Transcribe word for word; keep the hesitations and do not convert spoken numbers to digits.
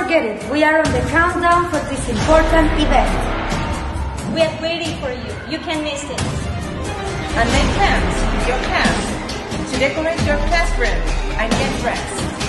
forget it. We are on the countdown for this important event. We are waiting for you. You can't miss it. And make plans with your class to decorate your classroom and get dressed.